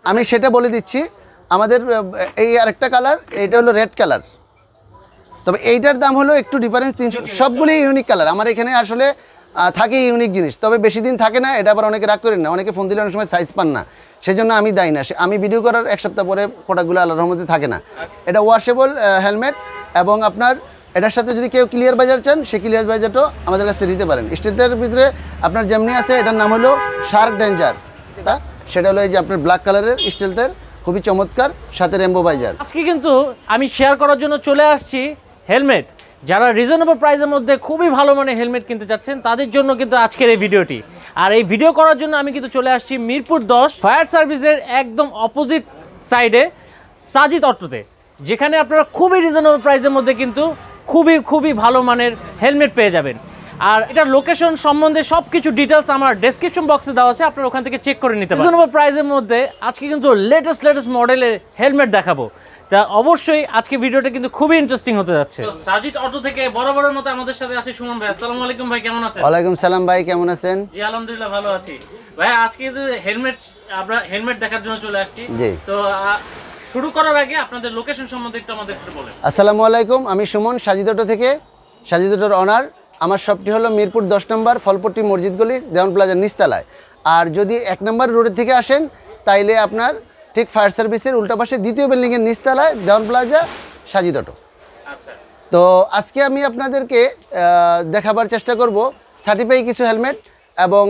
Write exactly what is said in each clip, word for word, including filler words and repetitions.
আমি সেটা বলে দিচ্ছি। আমাদের এই আরেকটা কালার, এটা হলো রেড কালার, তবে এইটার দাম হলো একটু ডিফারেন্স তিনশো। সবগুলি ইউনিক কালার আমার এখানে আসলে থাকে, ইউনিক জিনিস, তবে বেশি দিন থাকে না। এটা আবার অনেকে রাগ করেন না, অনেকে ফোন দিলে অনেক সময় সাইজ পান না, সেই জন্য আমি দায়ী না। আমি ভিডিও করার এক সপ্তাহ পরে প্রোডাক্টগুলো আল্লাহর রহমতে থাকে না। এটা ওয়াশেবল হেলমেট, এবং আপনার এটার সাথে যদি কেউ ক্লিয়ার বাজার চান, সেই ক্লিয়ার বাজারটাও আমাদের কাছে দিতে পারেন। স্টিলের ভিতরে আপনার যেমনি আছে, এটার নাম হলো শার্ক ডেঞ্জার, এটা সেটা হলো এই যে আপনার ব্ল্যাক কালারের স্টিলের, খুবই চমৎকার, সাথে রেমবো বাইজার। আজকে কিন্তু আমি শেয়ার করার জন্য চলে আসছি হেলমেট। যারা রিজনেবল প্রাইসের মধ্যে খুবই ভালো মানের হেলমেট কিনতে চাচ্ছেন, তাদের জন্য কিন্তু আজকের এই ভিডিওটি। আর এই ভিডিও করার জন্য আমি কিন্তু চলে আসছি মিরপুর দশ ফায়ার সার্ভিসের একদম অপোজিট সাইডে সাজিদ অটোতে, যেখানে আপনারা খুবই রিজনেবল প্রাইসের মধ্যে কিন্তু খুবই খুবই ভালো মানের হেলমেট পেয়ে যাবেন। আর এটার লোকেশন সম্বন্ধে সব কিছু ডিটেলস আমার ডেসক্রিপশন বক্সে দেওয়া আছে, আপনারা ওখান থেকে চেক করে নিতে পারেন। রিজনেবল প্রাইসের মধ্যে আজকে কিন্তু লেটেস্ট লেটেস্ট মডেলের হেলমেট দেখাবো, তা অবশ্যই আজকে ভিডিওটা কিন্তু খুবই ইন্টারেস্টিং হতে যাচ্ছে। তো সাজিদ অটো থেকে বরাবরের মতো আমাদের সাথে আছে সুমন ভাই। আসসালামু আলাইকুম ভাই, কেমন আছেন? ওয়ালাইকুম সালাম ভাই, কেমন আছেন? জি আলহামদুলিল্লাহ ভালো আছি ভাই। আজকে যে হেলমেট, আমরা হেলমেট দেখার জন্য চলে আসছি। জি, তো শুরু করার আগে আপনাদের লোকেশন সম্বন্ধে একটু আমাদের একটু বলেন। আসসালামু আলাইকুম, আমি সুমন, সাজিদ অটো থেকে, সাজিদ অটোর অনার। আমার শপটি হলো মিরপুর দশ নম্বর ফলপট্টি মসজিদ গলি, দেওয়ান প্লাজার নিচতলায়। আর যদি এক নম্বর রোডের থেকে আসেন, তাইলে আপনার ঠিক ফায়ার সার্ভিসের উল্টা পাশে দ্বিতীয় বিল্ডিংয়ের নিচতলায়, দেওয়ান প্লাজা, সাজিদ অটো। আচ্ছা, তো আজকে আমি আপনাদেরকে দেখাবার চেষ্টা করব সার্টিফাই কিছু হেলমেট এবং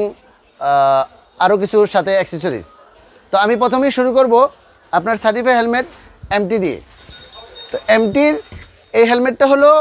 আরও কিছুর সাথে অ্যাক্সেসরিজ। তো আমি প্রথমেই শুরু করব আপনার সার্টিফাই হেলমেট এমটি দিয়ে। তো এমটির এই হেলমেটটা হলো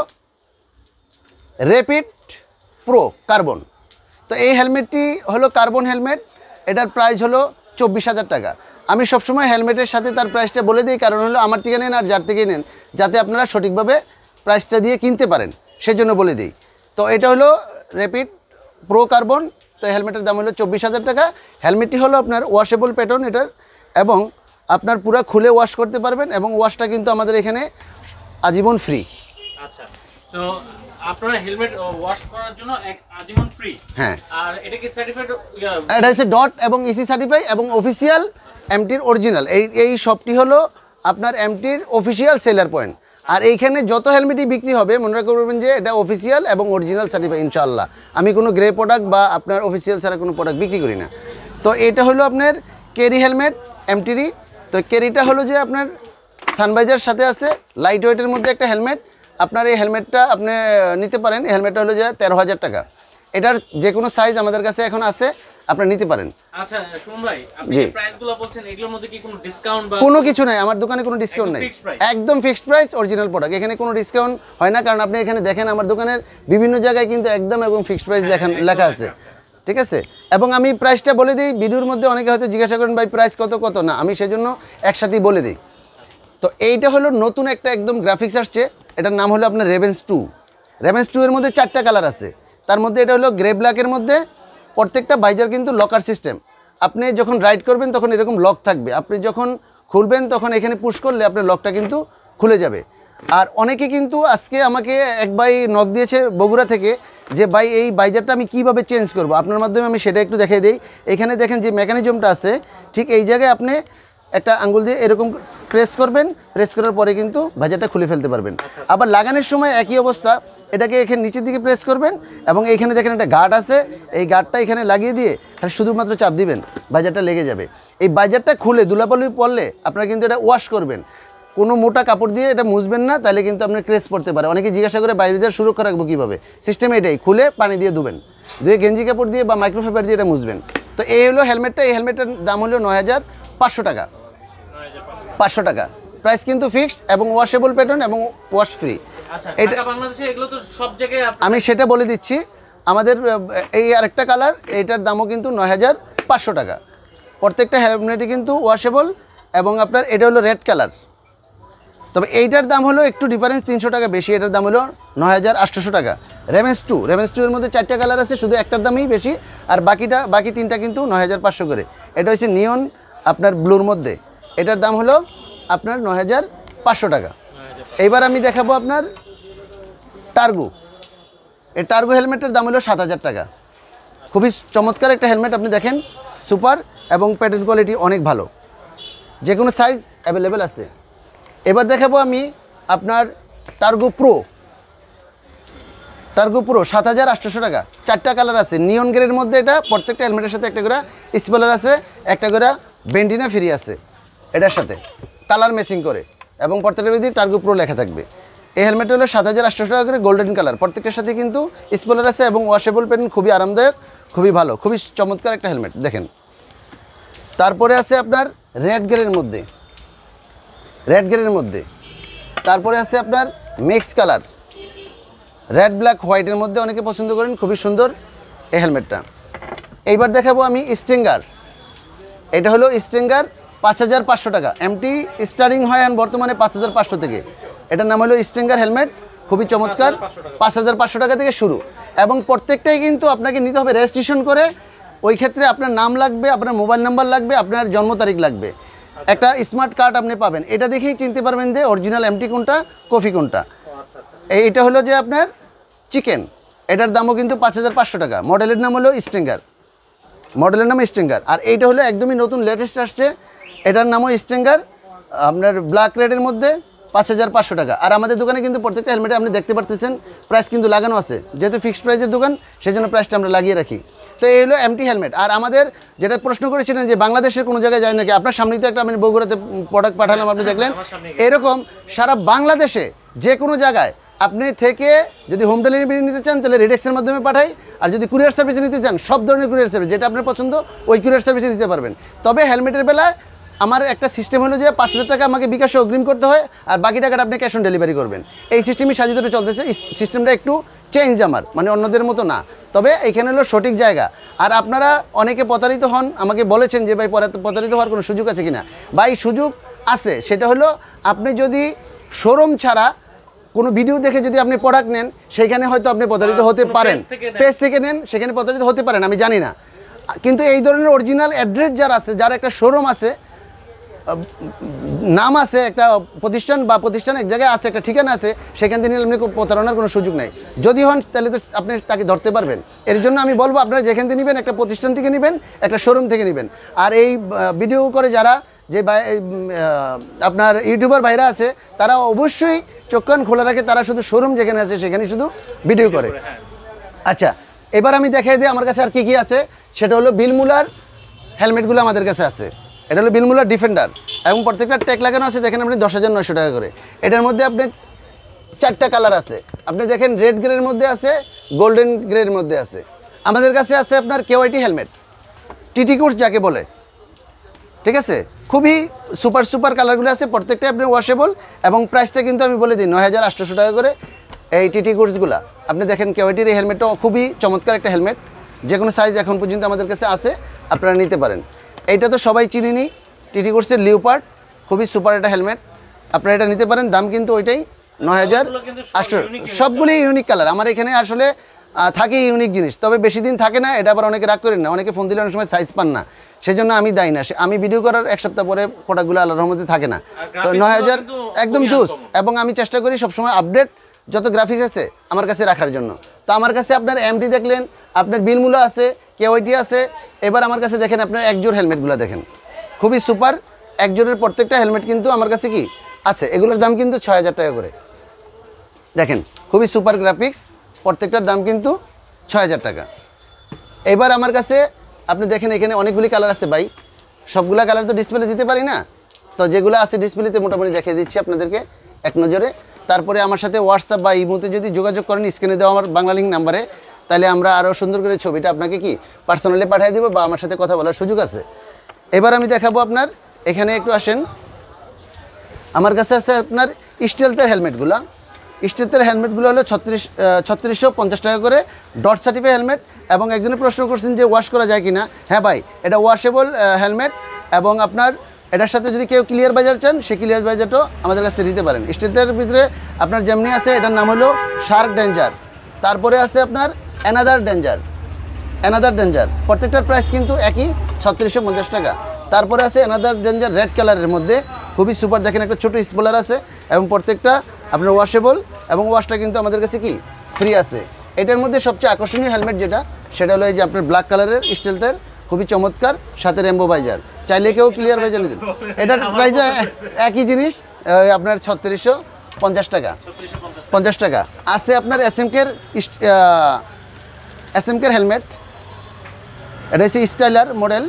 র্যাপিড প্রো কার্বন। তো এই হেলমেটটি হলো কার্বন হেলমেট, এটার প্রাইস হলো চব্বিশ হাজার টাকা। আমি সবসময় হেলমেটের সাথে তার প্রাইসটা বলে দিই, কারণ হলো আমার থেকে নেন আর যার থেকে নেন, যাতে আপনারা সঠিকভাবে প্রাইসটা দিয়ে কিনতে পারেন, সেজন্য বলে দিই। তো এটা হলো র্যাপিড প্রো কার্বন। তো হেলমেটের দাম হলো চব্বিশ হাজার টাকা। হেলমেটটি হলো আপনার ওয়াশেবল প্যাটার্ন এটার, এবং আপনার পুরো খুলে ওয়াশ করতে পারবেন, এবং ওয়াশটা কিন্তু আমাদের এখানে আজীবন ফ্রি। আচ্ছা, তো আপনারা হেলমেট ওয়াশ করার জন্য এক আজীবন ফ্রি। হ্যাঁ, আর এটা কি সার্টিফাইড? এটা হচ্ছে ডট এবং ইসি সার্টিফাই এবং অফিসিয়াল এমটির অরিজিনাল। এই এই শপটি হলো আপনার এমটির অফিসিয়াল সেলার পয়েন্ট। আর এইখানে যত হেলমেটই বিক্রি হবে, মনে রাখবেন যে এটা অফিসিয়াল এবং অরিজিনাল সার্টিফাই ইনশাআল্লাহ। আমি কোনো গ্রে প্রোডাক্ট বা আপনার অফিসিয়াল ছাড়া কোনো প্রোডাক্ট বিক্রি করি না। তো এটা হলো আপনার ক্যারি হেলমেট এমটিরই। তো ক্যারিটা হলো যে আপনার সানভাইজার সাথে আছে, লাইট ওয়েটের মধ্যে একটা হেলমেট। আপনার এই হেলমেটটা আপনি নিতে পারেন। এই হেলমেটটা হলো যে তেরো হাজার টাকা। এটার যে কোনো সাইজ আমাদের কাছে এখন আছে, আপনারা নিতে পারেন। আচ্ছা সুমন ভাই, আপনি যে প্রাইসগুলো বলছেন, এগুলোর মধ্যে কি কোনো ডিসকাউন্ট বা কোনো কিছু নাই? আমার দোকানে কোনো ডিসকাউন্ট নাই, একদম ফিক্সড প্রাইস, অরিজিনাল প্রোডাক্ট। এখানে কোনো ডিসকাউন্ট হয় না, কারণ আপনি এখানে দেখেন আমার দোকানের বিভিন্ন জায়গায় কিন্তু একদম এবং ফিক্সড প্রাইস লেখা লেখা আছে, ঠিক আছে? এবং আমি প্রাইসটা বলে দিই, ভিডিওর মধ্যে অনেকে হয়তো জিজ্ঞাসা করেন ভাই প্রাইস কত কত না, আমি সেজন্য একসাথেই বলে দিই। তো এইটা হলো নতুন একটা একদম গ্রাফিক্স আসছে, এটার নাম হলো আপনার রেভেন্স টু। রেভেন্স টু এর মধ্যে চারটা কালার আছে, তার মধ্যে এটা হলো গ্রে ব্ল্যাকের মধ্যে। প্রত্যেকটা বাইজার কিন্তু লকার সিস্টেম। আপনি যখন রাইড করবেন তখন এরকম লক থাকবে, আপনি যখন খুলবেন তখন এখানে পুশ করলে আপনার লকটা কিন্তু খুলে যাবে। আর অনেকে কিন্তু আজকে আমাকে এক ভাই নক দিয়েছে বগুড়া থেকে, যে ভাই এই বাইজারটা আমি কিভাবে চেঞ্জ করব, আপনার মাধ্যমে আমি সেটা একটু দেখিয়ে দিই। এখানে দেখেন যে মেকানিজমটা আছে, ঠিক এই জায়গায় আপনি একটা আঙ্গুল দিয়ে এরকম প্রেস করবেন, প্রেস করার পরে কিন্তু ভাইজারটা খুলে ফেলতে পারবেন। আবার লাগানোর সময় একই অবস্থা, এটাকে এখানে নিচের দিকে প্রেস করবেন, এবং এইখানে দেখেন একটা গার্ড আছে, এই গার্ডটা এখানে লাগিয়ে দিয়ে শুধুমাত্র চাপ দিবেন, ভাইজারটা লেগে যাবে। এই ভাইজারটা খুলে ধুলাবালি পড়লে আপনারা কিন্তু এটা ওয়াশ করবেন, কোনো মোটা কাপড় দিয়ে এটা মুছবেন না, তাহলে কিন্তু আপনার ক্রেস পড়তে পারে। অনেকে জিজ্ঞাসা করে বাইরেজার সুরক্ষা রাখবো কীভাবে, সিস্টেম এটাই, খুলে পানি দিয়ে ধুবেন, ধুয়ে গেঞ্জি কাপড় দিয়ে বা মাইক্রোফাইবার দিয়ে এটা মুছবেন। তো এই হলো হেলমেটটা। এই হেলমেটটার দাম হলো নয় হাজার পাঁচশো টাকা। পাঁচশো টাকা প্রাইস কিন্তু ফিক্সড, এবং ওয়াশেবল প্যাটার্ন এবং ওয়াশ ফ্রি। এটা আমি সেটা বলে দিচ্ছি। আমাদের এই আরেকটা কালার, এইটার দামও কিন্তু নয় হাজার পাঁচশো টাকা। প্রত্যেকটা হেলমেটই কিন্তু ওয়াশেবল, এবং আপনার এটা হলো রেড কালার। তবে এইটার দাম হলো একটু ডিফারেন্স তিনশো টাকা বেশি, এটার দাম হলো নয় হাজার আটশোশো টাকা। রেভেন্স টু, রেভেন্স টু এর মধ্যে চারটা কালার আছে, শুধু একটার দামই বেশি, আর বাকিটা বাকি তিনটা কিন্তু নয় হাজার পাঁচশো করে। এটা হচ্ছে নিয়ন আপনার ব্লুর মধ্যে, এটার দাম হলো আপনার নয় হাজার পাঁচশো টাকা। এইবার আমি দেখাবো আপনার টার্গো। এই টার্গো হেলমেটের দাম হলো সাত হাজার টাকা। খুবই চমৎকার একটা হেলমেট, আপনি দেখেন সুপার, এবং প্যাটার্ন কোয়ালিটি অনেক ভালো। যে কোনো সাইজ অ্যাভেলেবেল আছে। এবার দেখাবো আমি আপনার টার্গো প্রো। টার্গো প্রো সাত হাজার আটশোশো টাকা, চারটা কালার আছে নিয়ন গ্রের মধ্যে। এটা প্রত্যেকটা হেলমেটের সাথে একটা করে স্পয়লার আছে, একটা করে বেন্ডিনা ফ্রি আছে এটার সাথে, কালার ম্যাচিং করে, এবং প্রত্যেকটা ভিতরে টার্গো প্রো লেখা থাকবে। এই হেলমেটটা হলো সাত হাজার আটশোশো টাকা করে, গোল্ডেন কালার, প্রত্যেকটার সাথে কিন্তু স্পয়লার আছে এবং ওয়াশেবল পেন, খুবই আরামদায়ক, খুবই ভালো, খুবই চমৎকার একটা হেলমেট দেখেন। তারপরে আছে আপনার রেড গ্রের মধ্যে, রেড গ্রের মধ্যে তারপরে আছে আপনার মিক্স কালার, রেড ব্ল্যাক হোয়াইটের মধ্যে অনেকে পছন্দ করেন, খুবই সুন্দর এই হেলমেটটা। এইবার দেখাবো আমি স্টিঙ্গার। এটা হলো স্টিঙ্গার, পাঁচ হাজার পাঁচশো টাকা, এমটি স্টার্টিং হয় আর বর্তমানে পাঁচ হাজার পাঁচশো থেকে। এটার নাম হলো স্টিঙ্গার হেলমেট, খুবই চমৎকার, পাঁচ হাজার পাঁচশো টাকা থেকে শুরু। এবং প্রত্যেকটাই কিন্তু আপনাকে নিতে হবে রেজিস্ট্রেশন করে, ওই ক্ষেত্রে আপনার নাম লাগবে, আপনার মোবাইল নাম্বার লাগবে, আপনার জন্ম তারিখ লাগবে, একটা স্মার্ট কার্ড আপনি পাবেন। এটা দেখেই চিনতে পারবেন যে অরিজিনাল এমটি কোনটা, কফি কোনটা। এইটা হলো যে আপনার চিকেন, এটার দামও কিন্তু পাঁচ হাজার পাঁচশো টাকা। মডেলের নাম হলো স্টিঙ্গার, মডেলের নাম স্টিঙ্গার। আর এইটা হলো একদমই নতুন লেটেস্ট আসছে, এটার নামও স্টিঙ্গার, আপনার ব্ল্যাক রেডের মধ্যে, পাঁচ হাজার পাঁচশো টাকা। আর আমাদের দোকানে কিন্তু প্রত্যেকটা হেলমেটে আপনি দেখতে পারতেছেন প্রাইস কিন্তু লাগানো আছে, যেহেতু ফিক্সড প্রাইসের দোকান সেই জন্য প্রাইসটা আমরা লাগিয়ে রাখি। তো এই হলো এমটি হেলমেট। আর আমাদের যেটা প্রশ্ন করেছিলেন যে বাংলাদেশের কোনো জায়গায় যায় নাকি, আপনার সামনেই তো একটা আমি বগুড়াতে প্রোডাক্ট পাঠালাম, আপনি দেখলেন। এরকম সারা বাংলাদেশে যে কোনো জায়গায় আপনি থেকে যদি হোম ডেলিভারি নিতে চান তাহলে রেডেক্সের মাধ্যমে পাঠাই, আর যদি কুরিয়ার সার্ভিসে নিতে চান সব ধরনের কুরিয়ার সার্ভিস যেটা আপনার পছন্দ ওই কুরিয়ার সার্ভিসে নিতে পারবেন। তবে হেলমেটের বেলায় আমার একটা সিস্টেম হলো যে পাঁচ হাজার টাকা আমাকে বিকাশে অগ্রিম করতে হয়, আর বাকি টাকাটা আপনি ক্যাশ অন ডেলিভারি করবেন। এই সিস্টেমই সাজিয়ে চলতেছে, সিস্টেমটা একটু চেঞ্জ আমার, মানে অন্যদের মতো না, তবে এখানে হলো সঠিক জায়গা। আর আপনারা অনেকে প্রতারিত হন, আমাকে বলেছেন যে ভাই প্রতারিত হওয়ার কোনো সুযোগ আছে কিনা। ভাই সুযোগ আছে, সেটা হলো আপনি যদি শোরুম ছাড়া কোনো ভিডিও দেখে যদি আপনি প্রোডাক্ট নেন, সেইখানে হয়তো আপনি প্রতারিত হতে পারেন, পেজ থেকে নেন সেখানে প্রতারিত হতে পারেন, আমি জানি না। কিন্তু এই ধরনের অরিজিনাল অ্যাড্রেস যার আছে, যার একটা শোরুম আছে, নাম আছে, একটা প্রতিষ্ঠান বা প্রতিষ্ঠান এক জায়গায় আছে, একটা ঠিকানা আছে, সেখান থেকে নিলে আপনি প্রতারণার কোনো সুযোগ নেই। যদি হন তাহলে তো আপনি তাকে ধরতে পারবেন। এর জন্য আমি বলবো আপনারা যেখান থেকে নেবেন একটা প্রতিষ্ঠান থেকে নেবেন, একটা শোরুম থেকে নেবেন। আর এই ভিডিও করে যারা যে আপনার ইউটিউবার ভাইরা আছে তারা অবশ্যই চোখ কান খোলা রাখে, তারা শুধু শোরুম যেখানে আছে সেখানে শুধু ভিডিও করে। আচ্ছা, এবার আমি দেখাই দিই আমার কাছে আর কী কী আছে। সেটা হলো বিলমুলার হেলমেটগুলো আমাদের কাছে আছে। এটা হলো বিলমুলার ডিফেন্ডার, এবং প্রত্যেকটা ট্যাগ লাগানো আছে, দেখেন আপনি দশ হাজার নয়শো টাকা করে। এটার মধ্যে আপনি চারটা কালার আছে, আপনি দেখেন রেড গ্রের মধ্যে আছে, গোল্ডেন গ্রের মধ্যে আছে। আমাদের কাছে আছে আপনার কেওয়াইটি হেলমেট, টিটি কোর্স যাকে বলে, ঠিক আছে, খুবই সুপার সুপার কালারগুলো আছে, প্রত্যেকটাই আপনার ওয়াশেবল, এবং প্রাইসটা কিন্তু আমি বলে দিই নয় হাজার আটশোশো টাকা করে এই টিটি কোর্সগুলো। আপনি দেখেন কেওয়াইটির এই হেলমেটটা খুবই চমৎকার একটা হেলমেট, যে কোনো সাইজ এখন পর্যন্ত আমাদের কাছে আছে, আপনারা নিতে পারেন। এইটা তো সবাই চিনিনি, টিটি কোর্সের লিওপার্ড, খুবই সুপার একটা হেলমেট, আপনারা এটা নিতে পারেন। দাম কিন্তু ওইটাই নয় হাজার আটশো, সবগুলি ইউনিক কালার। আমার এখানে আসলে থাকে ইউনিক জিনিস, তবে বেশি দিন থাকে না, এটা আবার অনেকে রাগ করেন না, অনেকে ফোন দিলে অনেক সময় সাইজ পান না, সেই জন্য আমি দায়ী না। আমি ভিডিও করার এক সপ্তাহ পরে প্রোডাক্টগুলো আল্লাহর রহমতে থাকে না। তো নয় হাজার একদম জুস, এবং আমি চেষ্টা করি সবসময় আপডেট যত গ্রাফিক্স আছে আমার কাছে রাখার জন্য। তো আমার কাছে আপনার এমটি দেখলেন, আপনার বিলমুলা আছে, কেওয়াইটি আছে। এবার আমার কাছে দেখেন আপনার একজোড় হেলমেটগুলো দেখেন, খুবই সুপার, একজোড়ের প্রত্যেকটা হেলমেট কিন্তু আমার কাছে কি আছে। এগুলোর দাম কিন্তু ছয় হাজার টাকা করে, দেখেন খুবই সুপার গ্রাফিক্স, প্রত্যেকটার দাম কিন্তু ছয় হাজার টাকা। এবার আমার কাছে আপনি দেখেন এখানে অনেকগুলি কালার আছে ভাই, সবগুলা কালার তো ডিসপ্লে দিতে পারি না, তো যেগুলো আছে ডিসপ্লেতে মোটামুটি দেখিয়ে দিচ্ছি আপনাদেরকে এক নজরে। তারপরে আমার সাথে হোয়াটসঅ্যাপ বা ইমোতে যদি যোগাযোগ করেন স্ক্রিনে দেওয়া আমার বাংলা লিঙ্ক নাম্বারে, তাহলে আমরা আরও সুন্দর করে ছবিটা আপনাকে কি পার্সোনালি পাঠিয়ে দেবো, বা আমার সাথে কথা বলার সুযোগ আছে। এবার আমি দেখাবো আপনার, এখানে একটু আসেন, আমার কাছে আছে আপনার স্টেলথের হেলমেটগুলো। স্টেলথের হেলমেটগুলো হলো ছত্রিশ ছত্রিশশো পঞ্চাশ টাকা করে, ডট সার্টিফাই হেলমেট। এবং একজনে প্রশ্ন করছেন যে ওয়াশ করা যায় কি না, হ্যাঁ ভাই, এটা ওয়াশেবল হেলমেট, এবং আপনার এটার সাথে যদি কেউ ক্লিয়ার বাজার চান সেই ক্লিয়ার বাজারটাও আমাদের কাছে দিতে পারেন। স্টেলথের ভিতরে আপনার যেমনি আছে, এটার নাম হলো শার্ক ডেঞ্জার, তারপরে আছে আপনার অ্যানাদার ডেঞ্জার, অ্যানাদার ডেঞ্জার, প্রত্যেকটার প্রাইস কিন্তু একই ছত্রিশশো পঞ্চাশ টাকা। তারপরে আছে অ্যানাদার ডেঞ্জার রেড কালারের মধ্যে, খুবই সুপার, দেখেন একটা ছোটো স্পয়লার আছে, এবং প্রত্যেকটা আপনার ওয়াশেবল, এবং ওয়াশটা কিন্তু আমাদের কাছে কি ফ্রি আছে। এটার মধ্যে সবচেয়ে আকর্ষণীয় হেলমেট যেটা, সেটা হলো এই যে আপনার ব্ল্যাক কালারের স্টেলথের, খুবই চমৎকার, সাথে রেমবো ভাইজার, চাইলে কেউ ক্লিয়ার ভাইজার নিতে এটার প্রাইস একই জিনিস ওই আপনার ছত্রিশশো পঞ্চাশ টাকা পঞ্চাশ টাকা আছে আপনার এস এম কের এস এম কের হেলমেট এটা হচ্ছে স্টাইলার মডেল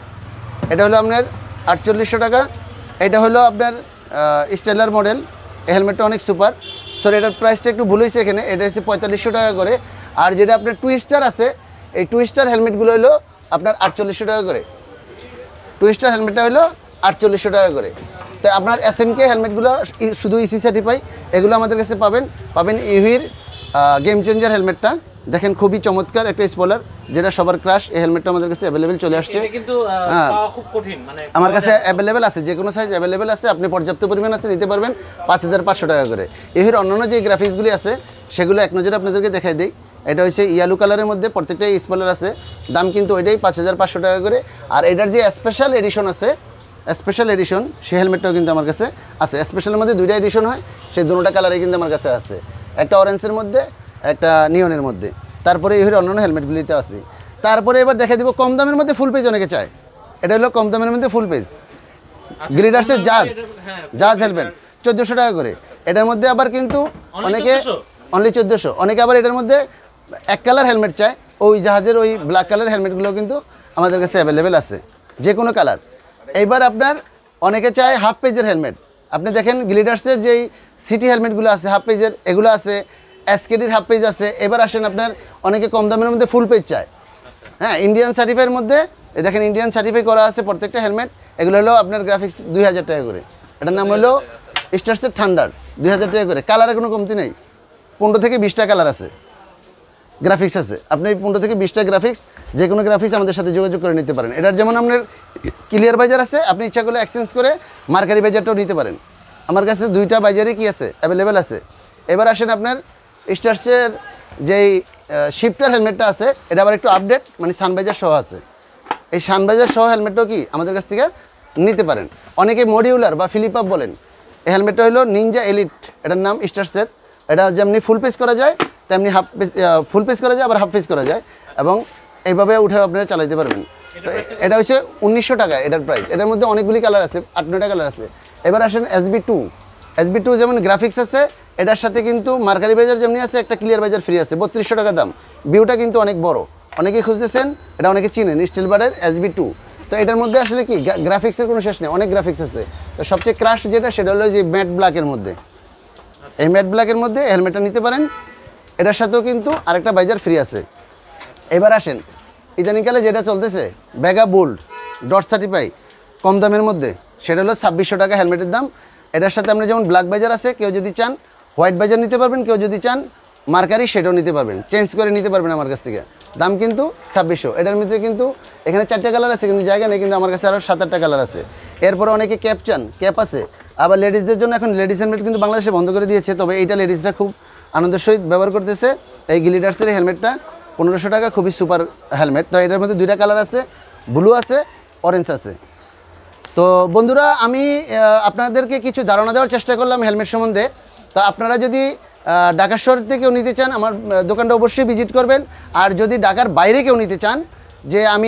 এটা হলো আপনার আটচল্লিশশো টাকা এটা হলো আপনার স্টাইলার মডেল এই হেলমেটটা অনেক সুপার সরি এটার প্রাইসটা একটু ভুল হয়েছে এখানে এটা হচ্ছে পঁয়তাল্লিশশো টাকা করে আর যেটা আপনার টুইস্টার আছে এই টুইস্টার হেলমেটগুলো হলো আপনার আটচল্লিশশো টাকা করে টুইস্টার হেলমেটটা হলো আটচল্লিশশো টাকা করে তো আপনার এস এম কে হেলমেটগুলো শুধু ইসি সার্টিফাই এগুলো আমাদের কাছে পাবেন পাবেন ইভির গেম চেঞ্জার হেলমেটটা দেখেন খুবই চমৎকার একটা স্পয়লার যেটা সবার ক্রাশ এই হেলমেটটা আমাদের কাছে অ্যাভেলেবেল চলে আসছে কিন্তু পাওয়া খুব কঠিন মানে আমার কাছে অ্যাভেলেবেল আছে যে কোনো সাইজ অ্যাভেলেবেল আছে আপনি পর্যাপ্ত পরিমাণ আছে নিতে পারবেন পাঁচ হাজার পাঁচশো টাকা করে এর অন্যান্য যে গ্রাফিক্সগুলি আছে সেগুলো এক নজরে আপনাদেরকে দেখাই দিই এটা হচ্ছে ইয়েলো কালারের মধ্যে প্রত্যেকটাই স্পয়লার আছে দাম কিন্তু ওইটাই পাঁচ হাজার পাঁচশো টাকা করে আর এটার যে স্পেশাল এডিশন আছে স্পেশাল এডিশন সেই হেলমেটটাও কিন্তু আমার কাছে আছে স্পেশালের মধ্যে দুইটা এডিশন হয় সেই দুটোটা কালারে কিন্তু আমার কাছে আছে একটা অরেঞ্জের মধ্যে একটা নিয়নের মধ্যে তারপরে এই অন্যান্য হেলমেটগুলিতে আছে তারপরে এবার দেখে দিব কম দামের মধ্যে ফুল পেজ অনেকে চায় এটা হলো কম দামের মধ্যে ফুল পেজ গ্লিডার্সের জাজ জাজ হেলমেট চোদ্দোশো টাকা করে এটার মধ্যে আবার কিন্তু অনেকে অনলি চোদ্দোশো অনেকে আবার এটার মধ্যে এক কালার হেলমেট চায় ওই জাহাজের ওই ব্ল্যাক কালার হেলমেটগুলো কিন্তু আমাদের কাছে অ্যাভেলেবেল আছে যে কোনো কালার এইবার আপনার অনেকে চায় হাফ পেজের হেলমেট আপনি দেখেন গ্লিডার্সের যেই সিটি হেলমেটগুলো আছে হাফ পেজের এগুলো আছে এসকেডির হাফ পেজ আছে এবার আসেন আপনার অনেকে কম দামের মধ্যে ফুল পেজ চায় হ্যাঁ ইন্ডিয়ান সার্টিফাইয়ের মধ্যে দেখেন ইন্ডিয়ান সার্টিফাই করা আছে প্রত্যেকটা হেলমেট এগুলো হলো আপনার গ্রাফিক্স দুই হাজার টাকা করে এটার নাম হলো স্টার্সের ঠান্ডার দুই হাজার টাকা করে কালারে কোনো কমতি নেই পনেরো থেকে বিশটা কালার আছে গ্রাফিক্স আছে আপনি পনেরো থেকে বিশটা গ্রাফিক্স যে কোনো গ্রাফিক্স আমাদের সাথে যোগাযোগ করে নিতে পারেন এটার যেমন আপনার ক্লিয়ার বাজার আছে আপনি ইচ্ছা করলে এক্সচেঞ্জ করে মার্কারি বাজারটাও নিতে পারেন আমার কাছে দুইটা বাজারই কি আছে অ্যাভেলেবেল আছে এবার আসেন আপনার স্টার্সের যেই শিফটার হেলমেটটা আছে এটা আবার একটু আপডেট মানে সানবাইজার সহ আছে এই সানবাইজার সহ হেলমেটটাও কি আমাদের কাছ থেকে নিতে পারেন অনেকে মডিউলার বা ফিলিপ আপ বলেন এই হেলমেটটা হলো নিনজা এলিট এটার নাম স্টার্সের এটা যেমনি ফুল পেজ করা যায় তেমনি হাফ পেজ ফুল পেজ করা যায় আবার হাফ পেজ করা যায় এবং এইভাবে উঠে আপনারা চালাতে পারবেন তো এটা হচ্ছে উনিশশো টাকা এটার প্রাইস এটার মধ্যে অনেকগুলি কালার আছে আট নয়টা কালার আছে এবার আসেন S B two S B two যেমন গ্রাফিক্স আছে এটার সাথে কিন্তু মার্কারি বাজার যেমনি আছে একটা ক্লিয়ার বাজার ফ্রি আছে বত্রিশশো টাকা দাম ভিউটা কিন্তু অনেক বড় অনেকে খুঁজতেছেন এটা অনেকে চিনেন স্টিল বারের এস বি টু তো এটার মধ্যে আসলে কি গ্রাফিক্সের কোনো শেষ নেই অনেক গ্রাফিক্স আছে তো সবচেয়ে ক্রাশ যেটা সেটা হলো যে ম্যাট ব্ল্যাকের মধ্যে এই ম্যাট ব্ল্যাকের মধ্যে হেলমেটটা নিতে পারেন এটার সাথেও কিন্তু আরেকটা বাজার ফ্রি আছে এবার আসেন ইদানিংকালে যেটা চলতেছে ব্যাগা বোল্ড ডট সার্টিফাই কম দামের মধ্যে সেটা হলো ছাব্বিশশো টাকা হেলমেটের দাম এটার সাথে আপনি যেমন ব্ল্যাক বাজার আছে কেউ যদি চান হোয়াইট বাজার নিতে পারবেন কেউ যদি চান মার্কারি সেটাও নিতে পারবেন চেঞ্জ করে নিতে পারবেন আমার কাছ থেকে দাম কিন্তু ছাব্বিশশো এটার মধ্যে কিন্তু এখানে চারটে কালার আছে কিন্তু জায়গা নেই কিন্তু আমার কাছে আরও সাত আটটা কালার আছে এরপরে অনেকে ক্যাপ চান ক্যাপ আছে আবার লেডিসদের জন্য এখন লেডিস হেলমেট কিন্তু বাংলাদেশে বন্ধ করে দিয়েছে তবে এইটা লেডিসরা খুব আনন্দের সহিত ব্যবহার করতেছে এই গ্লিডার্সের হেলমেটটা পনেরোশো টাকা খুবই সুপার হেলমেট তো এটার মধ্যে দুইটা কালার আছে ব্লু আছে অরেঞ্জ আছে তো বন্ধুরা আমি আপনাদেরকে কিছু ধারণা দেওয়ার চেষ্টা করলাম হেলমেট সম্বন্ধে তো আপনারা যদি ঢাকা শহর থেকে কেউ নিতে চান আমার দোকানটা অবশ্যই ভিজিট করবেন আর যদি ঢাকার বাইরে কেউ নিতে চান যে আমি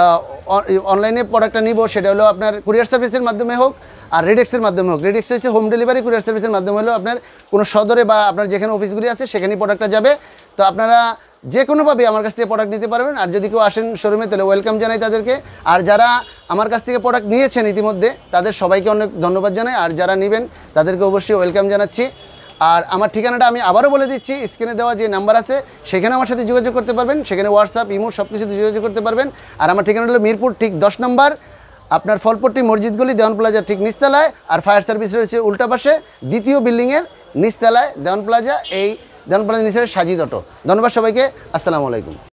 অনলাইনে প্রোডাক্টটা নিব সেটা হলো আপনার কুরিয়ার সার্ভিসের মাধ্যমে হোক আর রেডেক্সের মাধ্যমে হোক রেডেক্স হচ্ছে হোম ডেলিভারি কুরিয়ার সার্ভিসের মাধ্যমে হলো আপনার কোনো সদরে বা আপনার যেখানে অফিসগুলি আছে সেখানেই প্রোডাক্টটা যাবে তো আপনারা যে কোনোভাবে আমার কাছ থেকে প্রোডাক্ট নিতে পারবেন আর যদি কেউ আসেন শোরুমে তাহলে ওয়েলকাম জানাই তাদেরকে আর যারা আমার কাছ থেকে প্রোডাক্ট নিয়েছেন ইতিমধ্যে তাদের সবাইকে অনেক ধন্যবাদ জানাই আর যারা নেবেন তাদেরকে অবশ্যই ওয়েলকাম জানাচ্ছি আর আমার ঠিকানাটা আমি আবারও বলে দিচ্ছি স্ক্রিনে দেওয়া যে নাম্বার আছে সেখানে আমার সাথে যোগাযোগ করতে পারবেন সেখানে হোয়াটসঅ্যাপ ইমো সব কিছুতে যোগাযোগ করতে পারবেন আর আমার ঠিকানা হলো মিরপুর ঠিক দশ নম্বর আপনার ফলপট্টি মসজিদ গলি দেওয়ান প্লাজা ঠিক নিচতলায় আর ফায়ার সার্ভিস রয়েছে উল্টা পাশে দ্বিতীয় বিল্ডিংয়ের নিচতলায় দেওয়ান প্লাজা এই দেওয়ান প্লাজা নিচের সাজিদ অটো ধন্যবাদ সবাইকে আসসালামু আলাইকুম